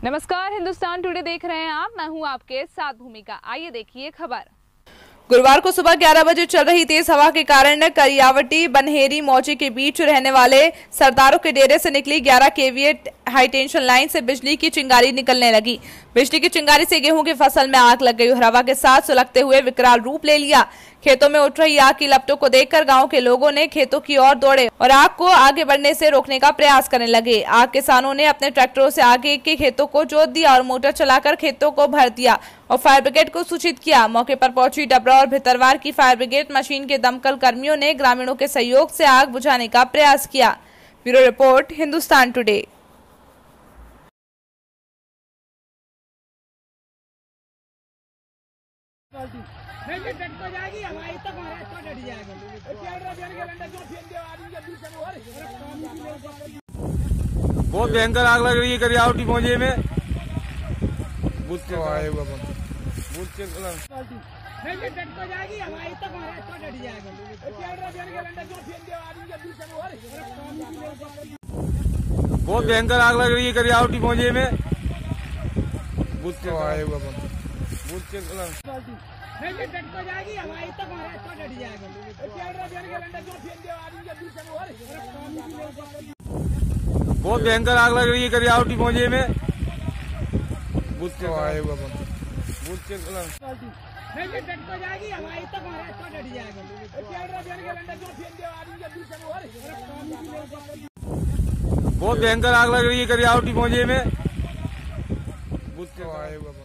नमस्कार, हिंदुस्तान टुडे देख रहे हैं आप। मैं हूं आपके साथ भूमिका। आइए देखिए खबर। गुरुवार को सुबह 11 बजे चल रही तेज हवा के कारण करियावटी बनहेरी मौजी के बीच रहने वाले सरदारों के डेरे से निकली 11 केवीए हाई टेंशन लाइन से बिजली की चिंगारी निकलने लगी। बिजली की चिंगारी से गेहूं की फसल में आग लग गई और हवा के साथ सुलगते हुए विकराल रूप ले लिया। खेतों में उठ रही आग की लपटों को देखकर गांव के लोगों ने खेतों की ओर दौड़े और आग को आगे बढ़ने से रोकने का प्रयास करने लगे। आग किसानों ने अपने ट्रैक्टरों से आगे के खेतों को जोत दिया और मोटर चलाकर खेतों को भर दिया और फायर ब्रिगेड को सूचित किया। मौके पर पहुंची डबरा और भितरवार की फायर ब्रिगेड मशीन के दमकल कर्मियों ने ग्रामीणों के सहयोग से आग बुझाने का प्रयास किया। Bureau report, Hindustan today. बहुत भयंकर आग लग रही है करियावटी मौजे में। बहुत भयंकर आग लग रही है करियावटी मौजे में। बहुत भयंकर आग लग रही है करियावटी मौजे में। बहुत भयंकर आग लग रही है करियावटी मौजे में।